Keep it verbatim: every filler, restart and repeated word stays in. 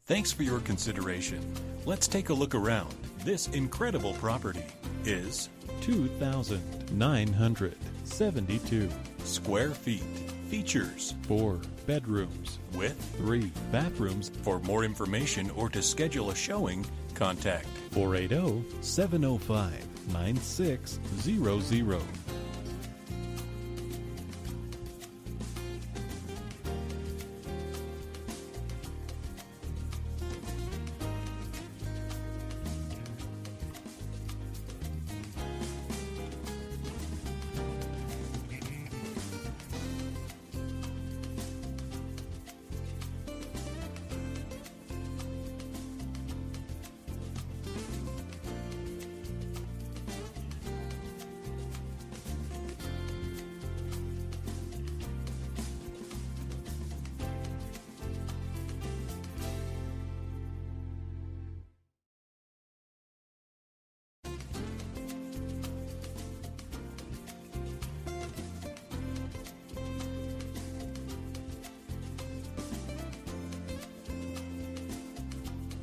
Thanks for your consideration. Let's take a look around. This incredible property is two thousand nine hundred seventy-two square feet. Features four bedrooms with three bathrooms. For more information or to schedule a showing, contact four eight zero, seven zero five, nine six zero zero.